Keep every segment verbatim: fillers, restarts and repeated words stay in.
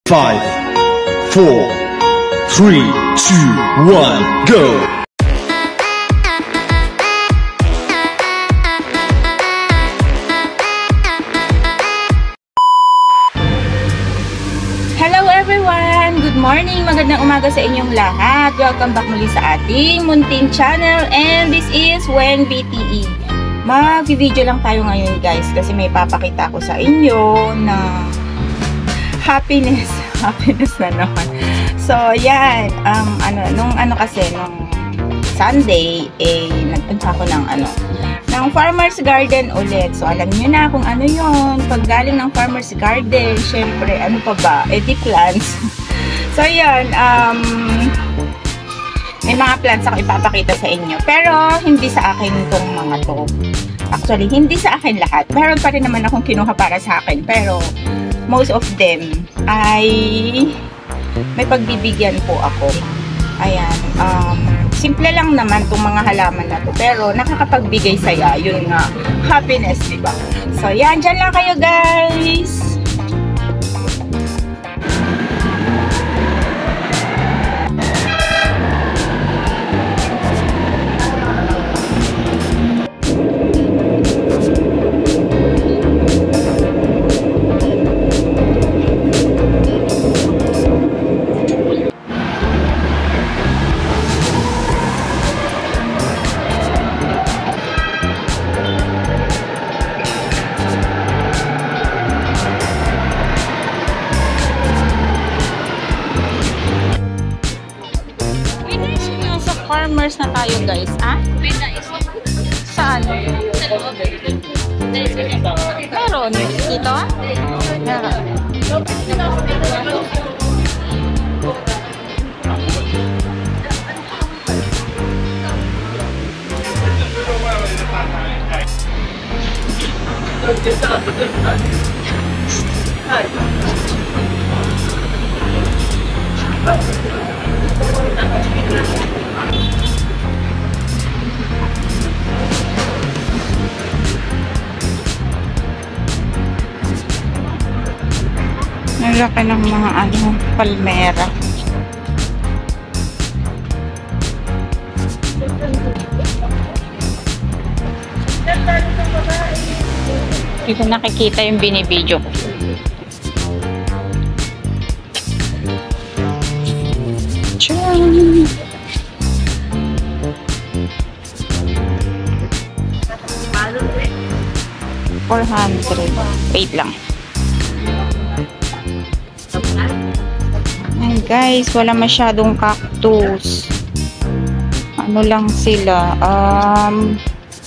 Five, four, three, two, one, go! Hello everyone! Good morning! Magandang umaga sa inyong lahat. Welcome back muli sa ating munting channel, and this is Weng B T E. Mag-video lang tayo ngayon guys kasi may papakita ko sa inyo na happiness. Happiness na naman. So, yan. Um, ano, nung ano kasi, nung Sunday, eh, nagpunta ako ng ano, ng Farmer's Garden ulit. So, alam niyo na kung ano yon. Pag galing ng Farmer's Garden, syempre, ano pa ba? Eh, di plants. So, yan. Um, may mga plants ako ipapakita sa inyo. Pero, hindi sa akin itong mga to. Actually, hindi sa akin lahat. Meron pa rin naman akong kinuha para sa akin. Pero, most of them ay may pagbibigyan po ako. Ayan. Um, simple lang naman itong mga halaman na to. Pero, nakakapagbigay saya. Yun nga. Happiness, diba? So, yan. Dyan lang kayo, guys. Farmers na tayo guys, ah? Saan? Meron dito? Meron. Ang laki ng mga ano, palmera. Dito nakikita yung binibidyo ko. Tchau! four hundred. Wait lang. Ay guys, wala masyadong cactus. Ano lang sila. Um,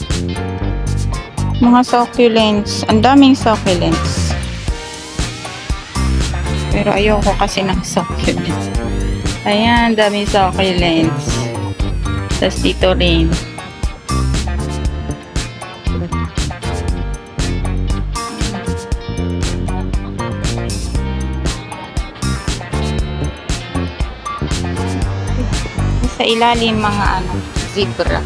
mga succulents. Ang daming succulents. Pero ayoko kasi ng succulents. Ayan, daming succulents. Tapos dito rin. Sa ilalim mga ano, zebra.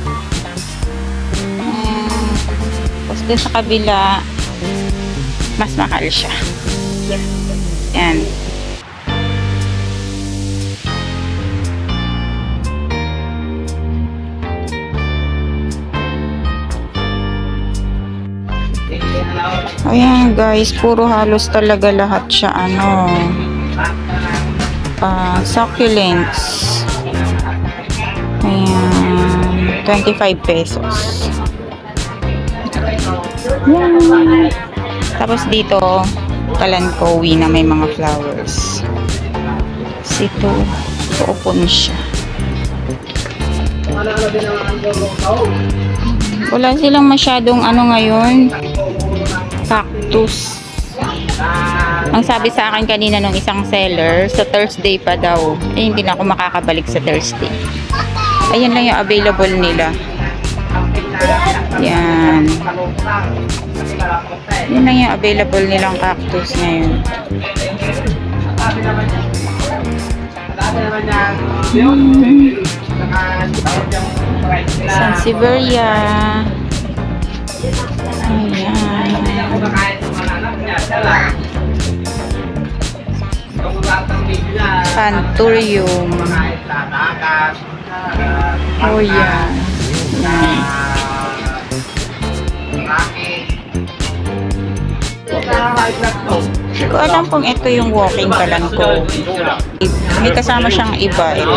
Ayan. Tapos doon sa kabila, mas mahal siya. Ayan. Ayan guys, puro halos talaga lahat siya ano, uh, succulents. Ayan, twenty-five pesos. Ayan. Tapos dito, kalankowi na may mga flowers. Ito, uupon siya. Wala silang masyadong ano ngayon, cactus. Ang sabi sa akin kanina nung isang seller, sa Thursday pa daw. Eh, hindi na ako makakabalik sa Thursday. Ayan lang yung available nila. Yan. Yan lang yung available nilang cactus ngayon. Hmm. Sansevieria. Ayan. Panturium. Oh, yan. Yan. Ko alam kung ito yung walking kalanko. May kasama siyang iba. Ito.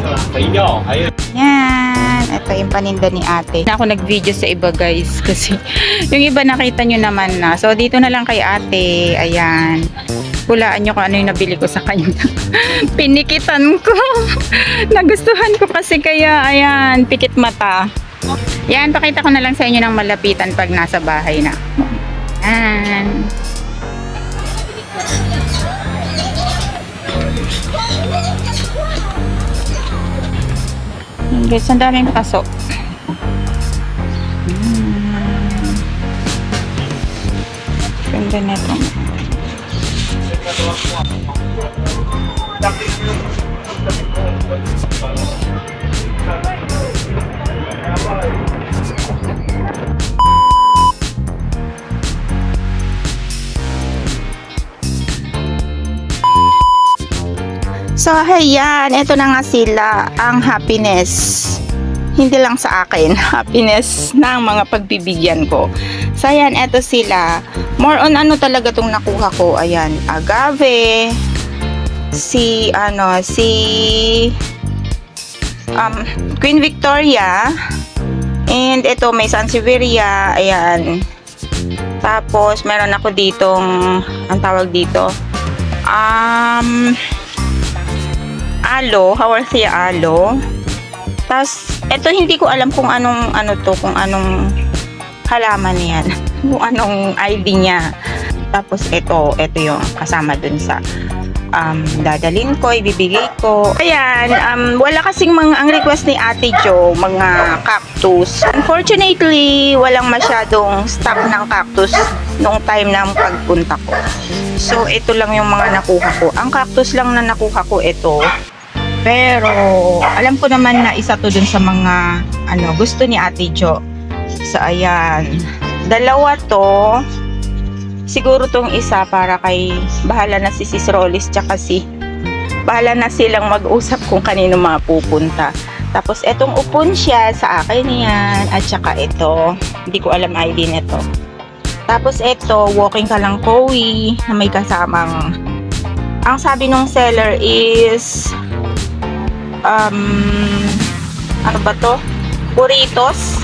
Yan. Ito yung paninda ni ate. Ako nag-video sa iba guys. Kasi yung iba nakita nyo naman na. So dito na lang kay ate. Ayan. Hulaan nyo kung ano yung nabili ko sa kanya. Pinikitan ko. Nagustuhan ko kasi kaya. Ayan. Pikit mata. Yan. Pakita ko na lang sa inyo ng malapitan pag nasa bahay na. Yan. Guys, ang daming paso. Hmm. Ganda na ito. So, ayan, ito na nga sila, ang happiness. Hindi lang sa akin, happiness ng mga pagbibigyan ko. So, ayan, ito sila. More on ano talaga tong nakuha ko. Ayan, agave, si, ano, si um, Queen Victoria, and ito, may Sansevieria, ayan. Tapos, meron ako ditong, ang tawag dito, um... alo, Haworthia alo. Tapos, ito hindi ko alam kung anong, ano to, kung anong halaman yan. Kung anong I D niya. Tapos, ito, ito yung kasama dun sa um, dadalhin ko, ibibigay ko. Ayan, um, wala kasing mga, ang request ni Ate Jo, mga cactus. Unfortunately, walang masyadong stock ng cactus nung time ng pagpunta ko. So, ito lang yung mga nakuha ko. Ang cactus lang na nakuha ko, ito. Pero, alam ko naman na isa to dun sa mga, ano, gusto ni Ate Jo. So, ayan. Dalawa to. Siguro tong isa para kay, bahala na si Sis Rollis, tsaka si, bahala na silang mag-usap kung kanino mapupunta. Tapos, etong upon siya, sa akin yan. At tsaka ito. Hindi ko alam I D nito. Tapos, ito, walking kalangkowi, na may kasamang, ang sabi nung seller is, Um, ano ba to? Burritos.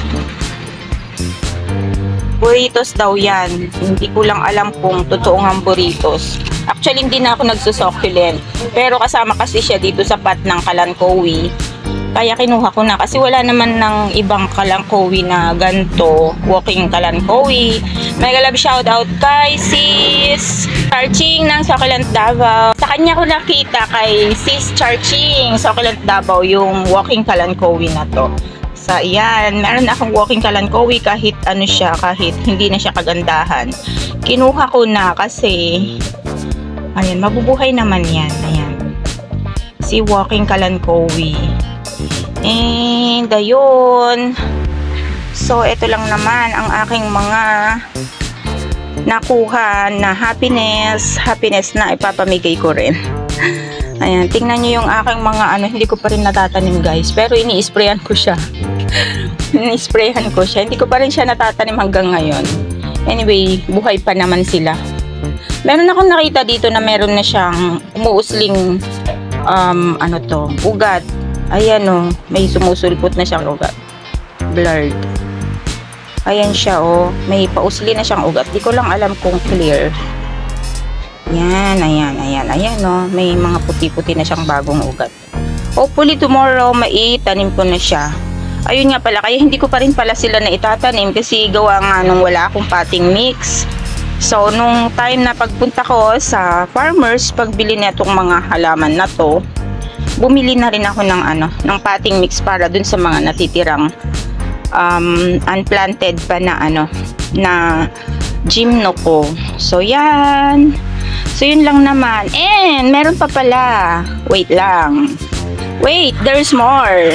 Burritos daw yan. Hindi ko lang alam kung totoong ang burritos. Actually, hindi na ako nagsusucculent. Pero kasama kasi siya dito sa pat ng kalankowi. Kaya kinuha ko na. Kasi wala naman ng ibang kalankowi na ganto. Walking kalankowi. Mega love shoutout kay Sis Charching ng Succulent Davao. Sa kanya ko nakita kay Sis Charching Succulent Davao yung walking kalankowi na to. Sa iyan, meron akong walking kalankowi kahit ano siya, kahit hindi na siya kagandahan. Kinuha ko na kasi ayan, mabubuhay naman yan. Ayan. Si walking kalankowi. And ayun. So, ito lang naman ang aking mga nakuha na happiness. Happiness na ipapamigay ko rin. Ayan, tingnan nyo yung aking mga ano, hindi ko pa rin natatanim guys. Pero ini-sprayan ko siya. Ini-sprayan ko siya. Hindi ko pa rin siya natatanim hanggang ngayon. Anyway, buhay pa naman sila. Meron akong nakita dito na meron na siyang umuusling um, ano to, ugat. Ayan o, may sumusulpot na siyang ugat. Blurred. Ayan siya o, may pausli na siyang ugat. Di ko lang alam kung clear. Ayan, ayan, ayan, ayan o. May mga puti-puti na siyang bagong ugat. Hopefully tomorrow, maitanim ko na siya. Ayun nga pala, kaya hindi ko pa rin pala sila na itatanim kasi gawa nga nung wala akong potting mix. So, nung time na pagpunta ko sa farmers, pagbili na itong mga halaman na to, bumili na rin ako ng ano, ng potting mix para dun sa mga natitirang um, unplanted pa na ano, na gymno ko. So, yan. So, yun lang naman. And, meron pa pala. Wait lang. Wait, there's more.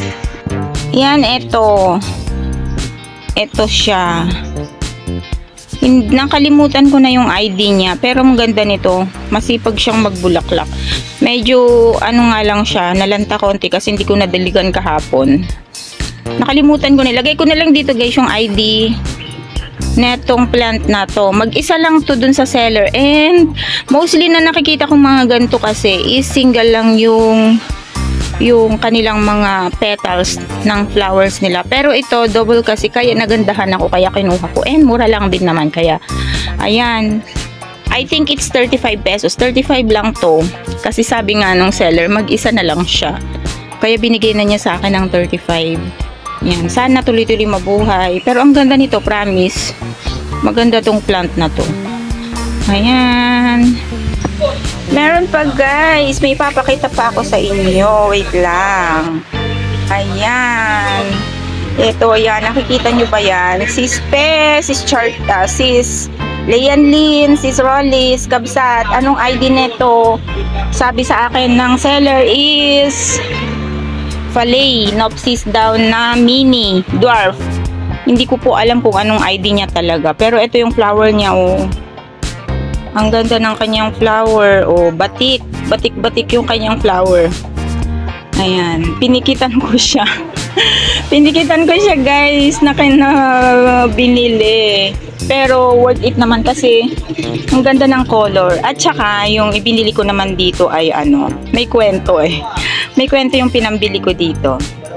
Yan, ito. Ito siya. Hin- nakalimutan ko na yung I D niya, pero ang ganda nito. Masipag siyang magbulaklak. Medyo ano nga lang siya, nalanta konti kasi hindi ko nadaligan kahapon. Nakalimutan ko na. Lagay ko na lang dito guys yung I D netong plant na to. Mag-isa lang to dun sa seller, and mostly na nakikita kong mga ganito kasi is single lang yung yung kanilang mga petals ng flowers nila. Pero ito double kasi, kaya nagandahan ako, kaya kinuha ko, and mura lang din naman, kaya ayan. I think it's thirty-five pesos. thirty-five lang to kasi sabi nga nung seller mag-isa na lang siya, kaya binigay na niya sa akin ng thirty-five. Yan, sana tuloy-tuloy mabuhay. Pero ang ganda nito, promise. Maganda tong plant na to. Ayan. Meron pa guys, may papakita pa ako sa inyo. Wait lang. Ayan. Ito, ayan. Nakikita nyo ba yan? Sis Pe, Sis Chart, uh, Sis Leyan Lin, Sis Rollis, Kabsat. Anong I D neto? Sabi sa akin ng seller is Falay, Nopsis daw na mini, dwarf. Hindi ko po alam kung anong I D niya talaga. Pero ito yung flower niya, oh. Ang ganda ng kanyang flower, oh. Batik, batik-batik yung kanyang flower. Ayan, pinikitan ko siya. Pinikitan ko siya guys, na kina binili. Pero worth it naman kasi ang ganda ng color. At saka yung ibinili ko naman dito ay ano, may kwento eh. May kwento yung pinambili ko dito.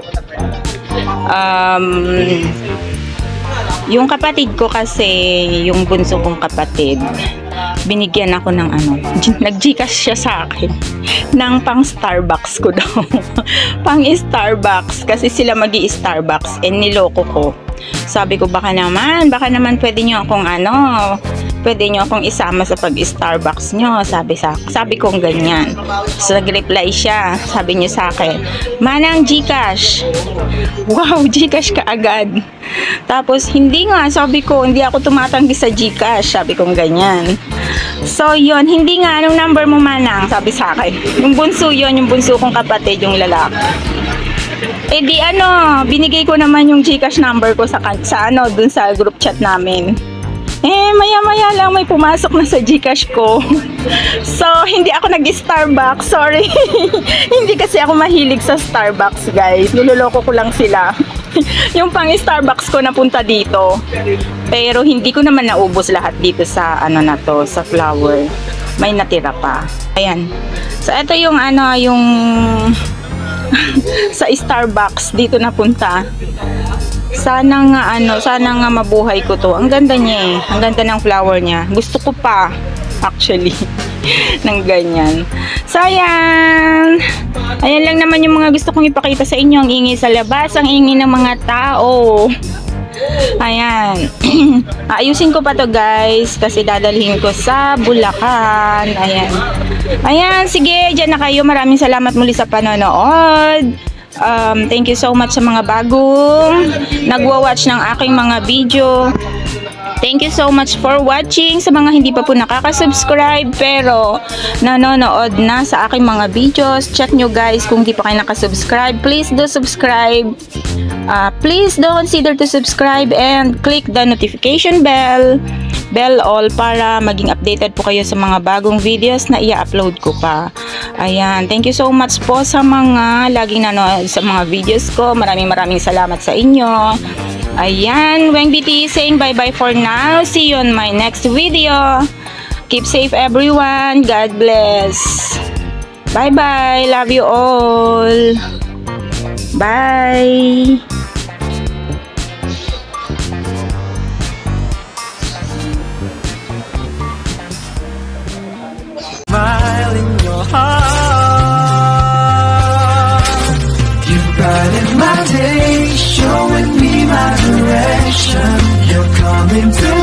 Um, yung kapatid ko kasi, yung bunso kong kapatid, binigyan ako ng ano, nag-Gcash siya sa akin ng pang Starbucks ko daw. Pang Starbucks kasi sila magi-Starbucks, and niloko ko. Sabi ko baka naman, baka naman pwede nyo akong ano, pwede nyo akong isama sa pag-Starbucks nyo. Sabi sa, sabi kong ganyan. So nag-reply siya, sabi niya sa akin, manang Gcash. Wow, Gcash ka agad. Tapos hindi nga, sabi ko, hindi ako tumatanggi sa Gcash, sabi kong ganyan. So yon, hindi nga, anong number mo manang? Sabi sa akin. Yung bunso yon, yung bunso kong kapatid, yung lalaki. Eh di ano, binigay ko naman yung Gcash number ko sa, sa ano, dun sa group chat namin. Eh, maya-maya lang may pumasok na sa Gcash ko. So, hindi ako nag-Starbucks. Sorry. Hindi kasi ako mahilig sa Starbucks, guys. Niloloko ko lang sila. Yung pang Starbucks ko napunta dito. Pero hindi ko naman naubos lahat dito sa ano na to, sa flower. May natira pa. Ayan. So, ito yung ano, yung sa Starbucks dito napunta. Sana nga ano, sana nga mabuhay ko to. Ang ganda niya eh. Ang ganda ng flower niya. Gusto ko pa actually ng ganyan. So ayan. Ayan lang naman yung mga gusto kong ipakita sa inyo. Ang ingay sa labas, ang ingay ng mga tao. Ayan. Ayusin ko pa to guys kasi dadalhin ko sa Bulacan. Ayan. Ayan, sige, dyan na kayo. Maraming salamat muli sa panonood. Um, thank you so much sa mga bagong nagwa-watch ng aking mga video. Thank you so much for watching. Sa mga hindi pa po nakaka-subscribe pero nanonood na sa aking mga videos, check nyo guys kung hindi pa kayo nakasubscribe. Please do subscribe. Uh, please do consider to subscribe and click the notification bell. Bell all para maging updated po kayo sa mga bagong videos na i-upload ko pa. Ayan, thank you so much po sa mga laging nanonood sa mga videos ko. Maraming maraming salamat sa inyo. Ayan, Weng B T saying bye bye for now. See you on my next video. Keep safe everyone. God bless. Bye bye. Love you all. Bye. Smile in your heart. You brighten my day, showing me my direction. You're coming to